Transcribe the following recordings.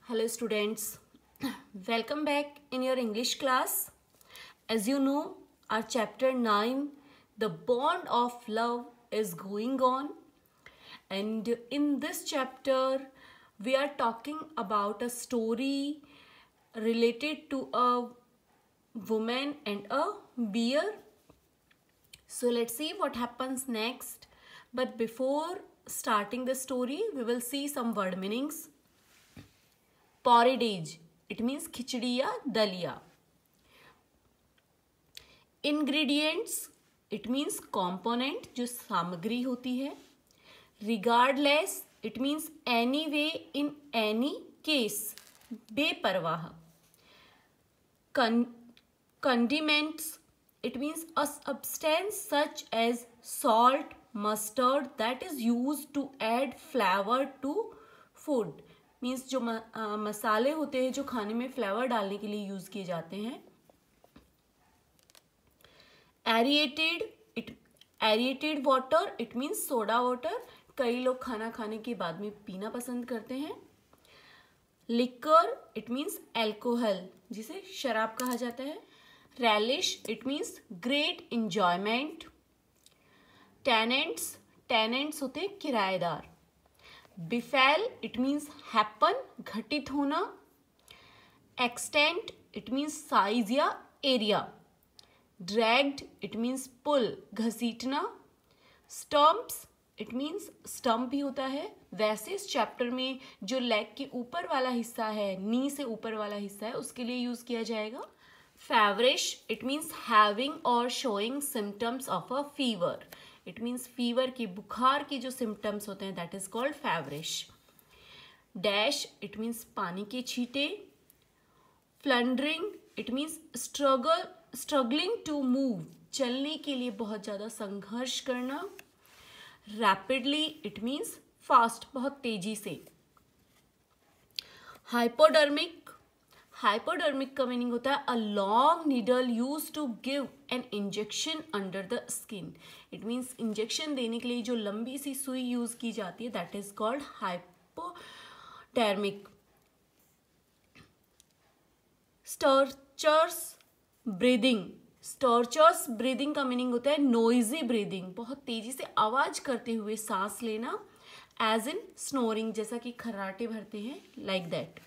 Hello students, welcome back in your English class. As you know, our chapter 9, the bond of love is going on, and in this chapter we are talking about a story related to a woman and a bear. So let's see what happens next. But before starting the story, we will see some word meanings. Porridge, it means खिचड़ी या दलिया. Ingredients, it means component जो सामग्री होती है. Regardless, it means anyway, in any case, बेपरवाह. Condiments, it means a substance such as salt, mustard that is used to add flavor to food. Means जो मसाले होते हैं जो खाने में फ्लेवर डालने के लिए यूज किए जाते हैं. Aerated water, it means soda water. कई लोग खाना खाने के बाद में पीना पसंद करते हैं. लिकर, इट मीन्स एल्कोहल जिसे शराब कहा जाता है. Relish, it means great enjoyment. Tenants होते हैं किराएदार. बिफेल, इट मीन्स हैपन, घटित होना. एक्सटेंट, इट मीन्स साइज या area. Dragged, it means pull, घसीटना. स्टम्प्स, इट मीन्स स्टम्प भी होता है. वैसे इस चैप्टर में जो लेग के ऊपर वाला हिस्सा है, नी से ऊपर वाला हिस्सा है, उसके लिए यूज किया जाएगा. फेवरिश, इट मीन्स हैविंग और showing symptoms of a fever. It means fever की, बुखार की जो सिम्टम्स होते हैं, that is called feverish. Dash, it means पानी के छींटे. Floundering, it means struggling to move, चलने के लिए बहुत ज़्यादा संघर्ष करना. रैपिडली, इट मीन्स फास्ट, बहुत तेजी से. हाइपोडर्मिक का मीनिंग होता है a long needle use to give an injection under the skin. It means injection देने के लिए जो लंबी सी सुई यूज की जाती है, that is called hypodermic. Stertorous breathing का मीनिंग होता है नोइजी ब्रीदिंग, बहुत तेजी से आवाज करते हुए सांस लेना. एज इन स्नोरिंग, जैसा कि खर्राटे भरते हैं, like that.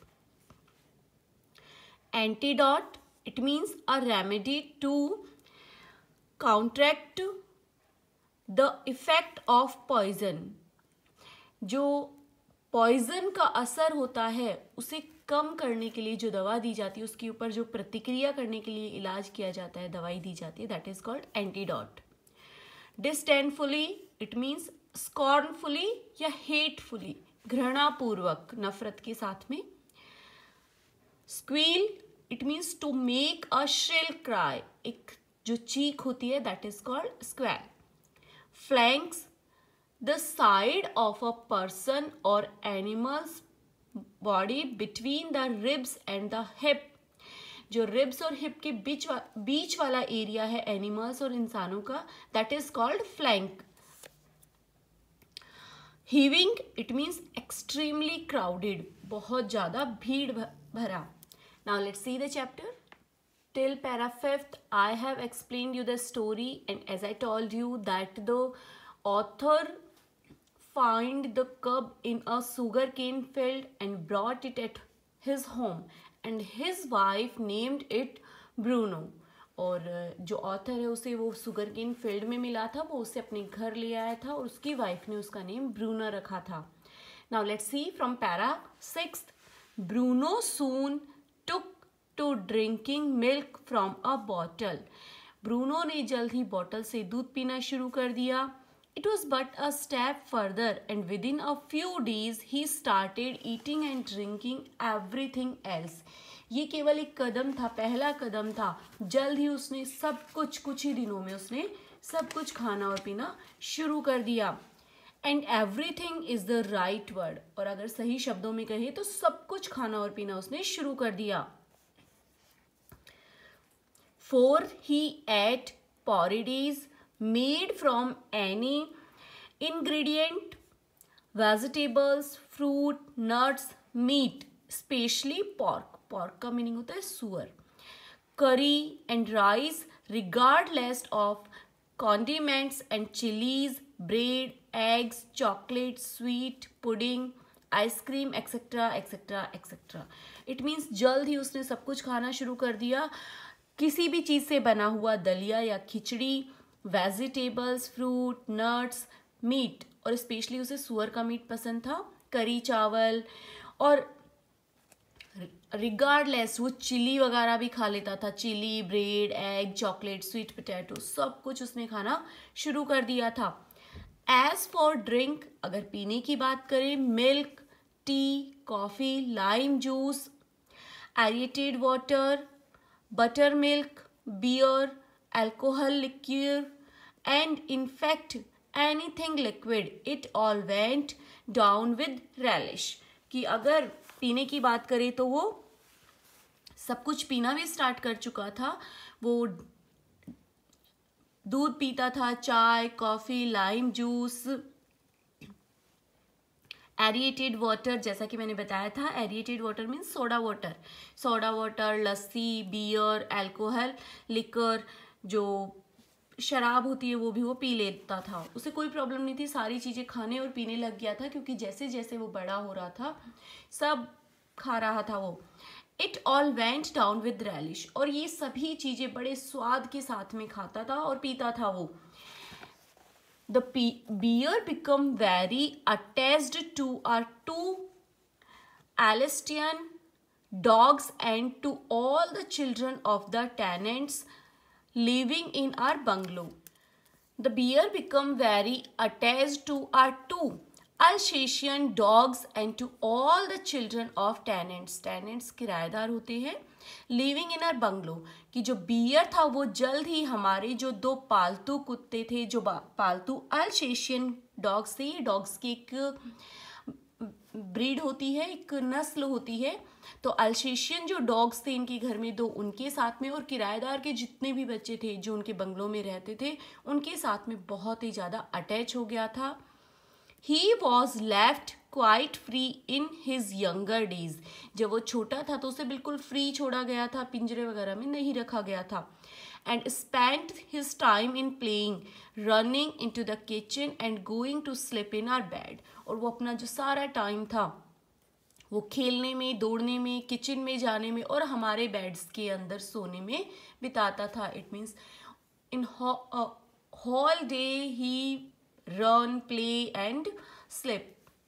Antidote, it means a remedy to counteract the effect of poison. जो पॉइजन का असर होता है उसे कम करने के लिए जो दवा दी जाती है, उसके ऊपर जो प्रतिक्रिया करने के लिए इलाज किया जाता है, दवाई दी जाती है, that is called antidote. Disdainfully, it means scornfully या हेटफुली, घृणापूर्वक, नफरत के साथ में. Squeal, it means to make a shrill cry, एक जो चीख होती है, that is called squeal. Flanks, the side of a person और animals body between the ribs and the hip, जो रिब्स और हिप के बीच वाला एरिया है एनिमल्स और इंसानों का, that is called flank. Heaving, it means extremely crowded, बहुत ज्यादा भीड़ भरा. Now let's see the chapter. Till para 5th, I have explained you the story, and as I told you that the author found the cub in a sugarcane field and brought it at his home, and his wife named it Bruno. और जो author है उसे वो sugarcane field में मिला था, वो उसे अपने घर ले आया था और उसकी वाइफ ने उसका नेम ब्रूनो रखा था. Now let's see from para 6th. Bruno soon took to drinking milk from a bottle. Bruno ने जल्द ही बॉटल से दूध पीना शुरू कर दिया. It was but a step further, and within a few days he started eating and drinking everything else. ये केवल एक कदम था, पहला कदम था. जल्द ही उसने सब कुछ ही दिनों में उसने सब कुछ खाना और पीना शुरू कर दिया. And everything is the right word, और अगर सही शब्दों में कहे तो सब कुछ खाना और पीना उसने शुरू कर दिया. For he ate porridge made from any ingredient, vegetables, fruit, nuts, meat, specially pork, pork का मीनिंग होता है सुअर, curry and rice regardless of condiments and chilies, bread, eggs, chocolate, sweet, pudding, ice cream, etc. etc. etc. It means जल्द ही उसने सब कुछ खाना शुरू कर दिया, किसी भी चीज़ से बना हुआ दलिया या khichdi, vegetables, fruit, nuts, meat, और स्पेशली उसे सुअर का मीट पसंद था, करी चावल, और रिगार्डलेस वो चिली वगैरह भी खा लेता था, chilli, bread, egg, chocolate, sweet potato, सब कुछ उसने खाना शुरू कर दिया था। एज फॉर ड्रिंक, अगर पीने की बात करें, milk, tea, coffee, lime juice, aerated water, butter milk, beer, alcohol liquid, and in fact anything liquid, it all went down with relish। कि अगर पीने की बात करें तो वो सब कुछ पीना भी स्टार्ट कर चुका था। वो दूध पीता था, चाय, coffee, lime juice, aerated water, जैसा कि मैंने बताया था, aerated water means soda water, soda water, lassi, beer, alcohol liquor, जो शराब होती है वो भी वो पी लेता था। उसे कोई प्रॉब्लम नहीं थी, सारी चीज़ें खाने और पीने लग गया था, क्योंकि जैसे जैसे वो बड़ा हो रहा था सब खा रहा था वो। It all went down with relish, और ये सभी चीज़ें बड़े स्वाद के साथ में खाता था और पीता था वो। The beer become very attached to our two Alsatian dogs and to all the children of the tenants living in our bungalow. The beer become very attached to our two Alsatian dogs and to all the children of tenants. Tenants किराएदार होते हैं, living in are bungalow, कि जो beer था वो जल्द ही हमारे जो दो पालतू कुत्ते थे, जो पालतू अल्सेशियन डॉग्स थे, डॉग्स की एक ब्रीड होती है, एक नस्ल होती है, तो अल्सेशियन जो डॉग्स थे इनके घर में दो, उनके साथ में, और किराएदार के जितने भी बच्चे थे जो उनके बंगलों में रहते थे उनके साथ में बहुत ही ज़्यादा अटैच हो गया था। He was left quite free in his younger days. जब वो छोटा था तो उसे बिल्कुल फ्री छोड़ा गया था, पिंजरे वगैरह में नहीं रखा गया था। And spent his time in playing, running into the kitchen and going to sleep in our bed. और वो अपना जो सारा टाइम था वो खेलने में, दौड़ने में, किचन में जाने में और हमारे बेड्स के अंदर सोने में बिताता था। It means in whole day he run, play and sleep.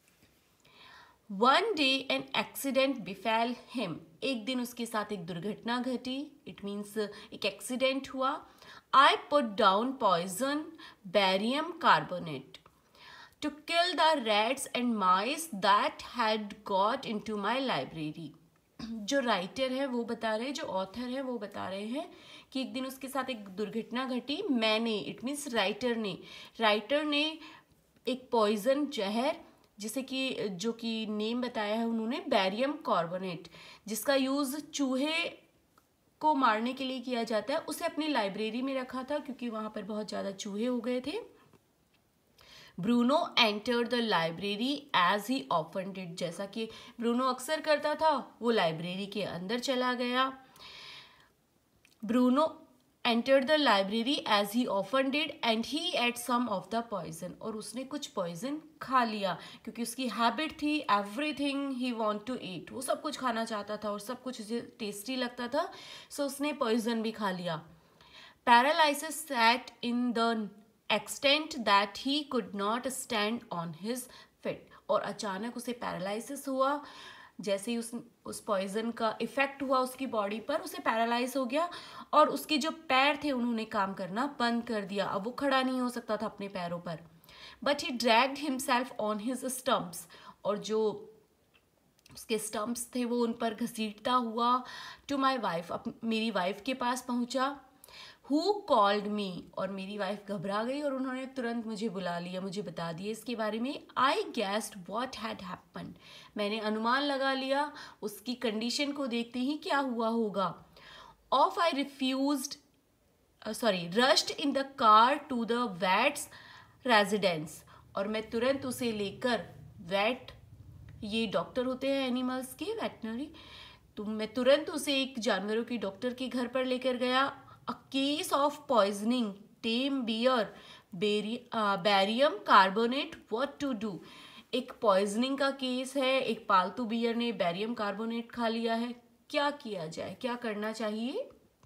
One day an accident befell him. एक दिन उसके साथ एक दुर्घटना घटी। It means एक एक्सीडेंट हुआ। I put down poison barium carbonate to kill the rats and mice that had got into my library. जो राइटर है वो बता रहे हैं, जो ऑथर है वो बता रहे हैं कि एक दिन उसके साथ एक दुर्घटना घटी। मैंने, इट मीन्स राइटर ने एक पॉइजन, जहर, जिसे कि जो कि नेम बताया है उन्होंने, बैरियम कार्बोनेट, जिसका यूज़ चूहे को मारने के लिए किया जाता है, उसे अपनी लाइब्रेरी में रखा था क्योंकि वहाँ पर बहुत ज़्यादा चूहे हो गए थे। Bruno entered the library as he often did, जैसा कि ब्रूनो अक्सर करता था, वो लाइब्रेरी के अंदर चला गया। Bruno entered the library as he often did and he ate some of the poison, और उसने कुछ poison खा लिया क्योंकि उसकी हैबिट थी everything he want to eat, वो सब कुछ खाना चाहता था और सब कुछ उसे टेस्टी लगता था, सो उसने poison भी खा लिया। Paralysis set in the extent that he could not stand on his feet, और अचानक उसे पैरालिसिस हुआ, जैसे ही उस पॉइजन का इफेक्ट हुआ उसकी बॉडी पर, उसे पैरालाइज हो गया और उसके जो पैर थे उन्होंने काम करना बंद कर दिया। अब वो खड़ा नहीं हो सकता था अपने पैरों पर। But he dragged himself on his stumps, और जो उसके स्टम्प्स थे वो उन पर घसीटता हुआ टू माई वाइफ, मेरी वाइफ के पास पहुंचा। हु कॉल्ड मी, और मेरी वाइफ घबरा गई और उन्होंने तुरंत मुझे बुला लिया, मुझे बता दिया इसके बारे में। I guessed what had happened, मैंने अनुमान लगा लिया उसकी कंडीशन को देखते ही क्या हुआ होगा। Off I refused rushed in the car to the vet's residence, और मैं तुरंत उसे लेकर वैट ये डॉक्टर होते हैं एनिमल्स के, वेटनरी। तो मैं तुरंत उसे एक जानवरों की डॉक्टर के घर पर लेकर गया। A case of poisoning tame bear barium carbonate, what to do. एक पॉइजनिंग का केस है, एक पालतू बियर ने बैरियम कार्बोनेट खा लिया है, क्या किया जाए, क्या करना चाहिए।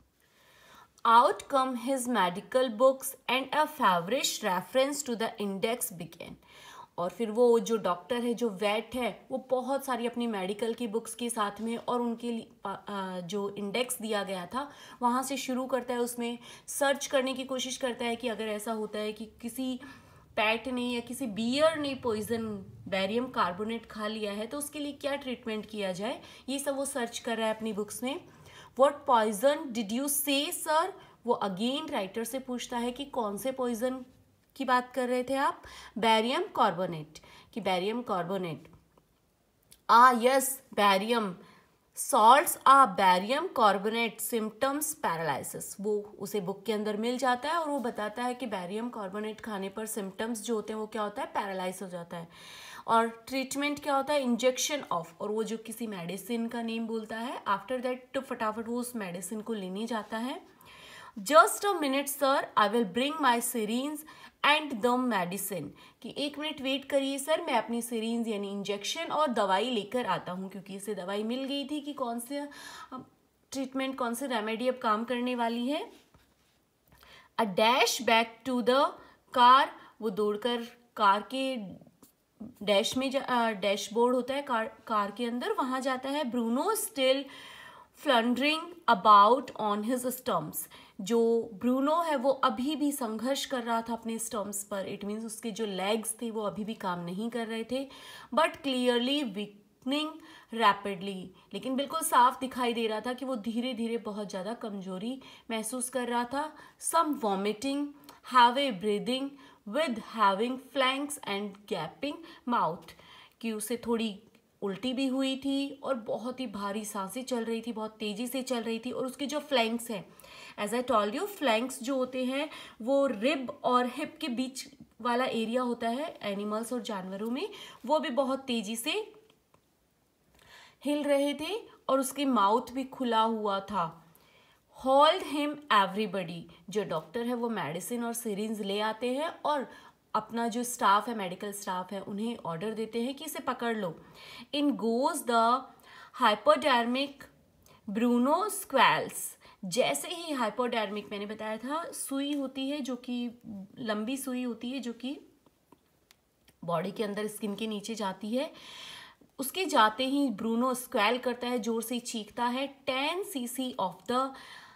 Out come his medical books and a feverish reference to the index began. और फिर वो जो डॉक्टर है, जो वेट है, वो बहुत सारी अपनी मेडिकल की बुक्स के साथ में और उनके लिए जो इंडेक्स दिया गया था वहाँ से शुरू करता है, उसमें सर्च करने की कोशिश करता है कि अगर ऐसा होता है कि किसी पैट ने या किसी बियर ने पॉइजन बैरियम कार्बोनेट खा लिया है तो उसके लिए क्या ट्रीटमेंट किया जाए, ये सब वो सर्च कर रहा है अपनी बुक्स में। What poison did you say, sir? वो अगेन राइटर से पूछता है कि कौन से पॉइजन की बात कर रहे थे आप। बैरियम कार्बोनेट, कि barium carbonate. Yes, barium salts barium carbonate symptoms paralysis. वो उसे बुक के अंदर मिल जाता है और वो बताता है कि बैरियम कार्बोनेट खाने पर सिम्टम्स जो होते हैं वो क्या होता है, पैरालाइज हो जाता है। और ट्रीटमेंट क्या होता है, इंजेक्शन ऑफ, और वो जो किसी मेडिसिन का नेम बोलता है। आफ्टर दैट तो फटाफट वो उस मेडिसिन को लेने जाता है। Just a minute sir, I will bring my syringe and the medicine, कि 1 मिनट वेट करिए सर, मैं अपनी सिरिंज यानी इंजेक्शन और दवाई लेकर आता हूँ, क्योंकि इसे दवाई मिल गई थी कि कौन से ट्रीटमेंट, कौन से रेमेडी अब काम करने वाली है। A dash back to the car, वो दौड़कर कार के डैश में डैशबोर्ड होता है कार के अंदर, वहां जाता है। Bruno still floundering about on his stumps, जो ब्रूनो है वो अभी भी संघर्ष कर रहा था अपने स्टम्प्स पर। इट मीन्स उसके जो लेग्स थे वो अभी भी काम नहीं कर रहे थे, बट क्लियरली वीकनिंग रैपिडली, लेकिन बिल्कुल साफ दिखाई दे रहा था कि वो धीरे धीरे बहुत ज़्यादा कमजोरी महसूस कर रहा था। Some vomiting, heavy breathing with heaving flanks and gaping mouth, कि उसे थोड़ी उल्टी भी हुई थी और बहुत ही भारी सांसें चल रही थी, बहुत तेज़ी से चल रही थी। और उसके जो फ्लैंक्स हैं, as I told you, flanks जो होते हैं वो रिब और हिप के बीच वाला एरिया होता है एनिमल्स और जानवरों में, वो भी बहुत तेज़ी से हिल रहे थे और उसके माउथ भी खुला हुआ था। होल्ड हिम एवरीबडी, जो डॉक्टर है वो मेडिसिन और सिरिंज ले आते हैं और अपना जो स्टाफ है, मेडिकल स्टाफ है, उन्हें ऑर्डर देते हैं कि इसे पकड़ लो। In goes the hypodermic Bruno squeals, जैसे ही हाइपोडर्मिक, मैंने बताया था सुई होती है जो कि लंबी सुई होती है जो कि बॉडी के अंदर स्किन के नीचे जाती है, उसके जाते ही ब्रूनो स्क्वैल करता है, जोर से चीखता है। 10 cc of the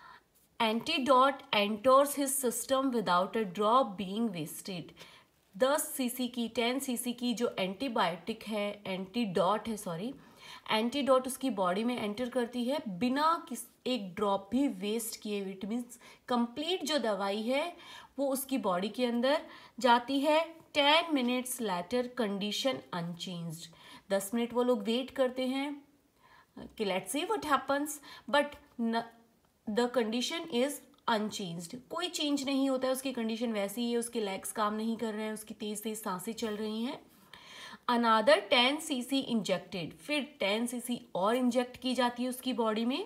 antidote enters his system without a drop being wasted. 10 cc की, 10 cc की जो एंटीबायोटिक है, एंटीडॉट है, सॉरी, एंटीडॉट उसकी बॉडी में एंटर करती है बिना एक ड्रॉप भी वेस्ट किए। इट मीन्स कंप्लीट जो दवाई है वो उसकी बॉडी के अंदर जाती है। 10 minutes later condition unchanged, 10 minute वो लोग वेट करते हैं कि let's see what happens, but the condition is unchanged, कोई चेंज नहीं होता है, उसकी कंडीशन वैसी ही है, उसके लेग्स काम नहीं कर रहे हैं, उसकी तेज तेज सांसें चल रही हैं। अनादर 10 cc इंजेक्टेड, फिर 10 cc और इंजेक्ट की जाती है उसकी बॉडी में।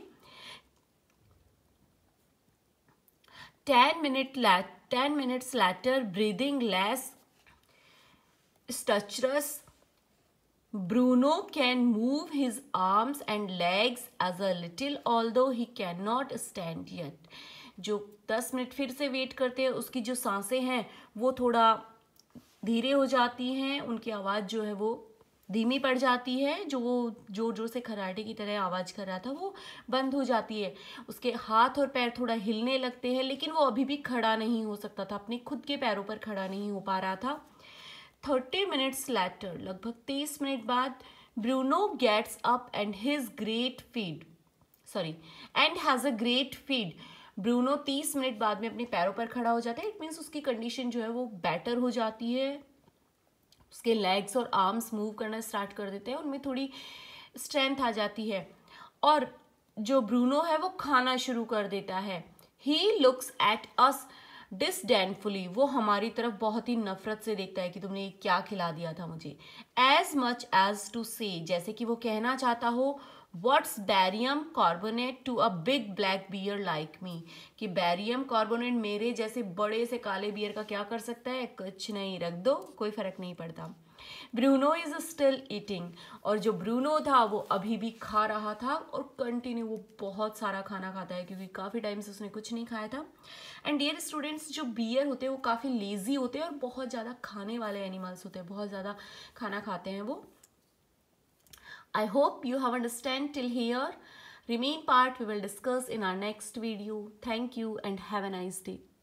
10 minutes later breathing less stertorous, Bruno can move his arms and legs as a little although he cannot stand yet. जो 10 मिनट फिर से वेट करते हैं, उसकी जो सांसें हैं वो थोड़ा धीरे हो जाती हैं, उनकी आवाज़ जो है वो धीमी पड़ जाती है, जो वो जोर जोर से खर्राटे की तरह आवाज़ कर रहा था वो बंद हो जाती है। उसके हाथ और पैर थोड़ा हिलने लगते हैं, लेकिन वो अभी भी खड़ा नहीं हो सकता था, अपने खुद के पैरों पर खड़ा नहीं हो पा रहा था। 30 minutes later, लगभग 30 मिनट बाद, Bruno gets up and has a great feed. Bruno 30 minute बाद में अपने पैरों पर खड़ा हो जाता है। इट मीन्स उसकी कंडीशन जो है वो बेटर हो जाती है, उसके लेग्स और आर्म्स मूव करना स्टार्ट कर देते हैं, उनमें थोड़ी स्ट्रेंथ आ जाती है और जो ब्रूनो है वो खाना शुरू कर देता है। ही लुक्स एट अस डिसडेनफुली, वो हमारी तरफ बहुत ही नफरत से देखता है कि तुमने ये क्या खिला दिया था मुझे. एज मच एज टू से, जैसे कि वो कहना चाहता हो what's barium carbonate to a big black bear like me, कि बैरियम कार्बोनेट मेरे जैसे बड़े से काले बियर का क्या कर सकता है, कुछ नहीं, रख दो, कोई फर्क नहीं पड़ता. ब्रूनो इज स्टिल ईटिंग, और जो ब्रूनो था वो अभी भी खा रहा था और कंटिन्यू वो बहुत सारा खाना खाता है क्योंकि काफ़ी टाइम से उसने कुछ नहीं खाया था. एंड डियर स्टूडेंट्स, जो बियर होते हैं वो काफ़ी लेजी होते हैं और बहुत ज़्यादा खाने वाले एनिमल्स होते हैं, बहुत ज़्यादा खाना खाते हैं वो. I hope you have understand till here. Remain part we will discuss in our next video. Thank you and have a nice day.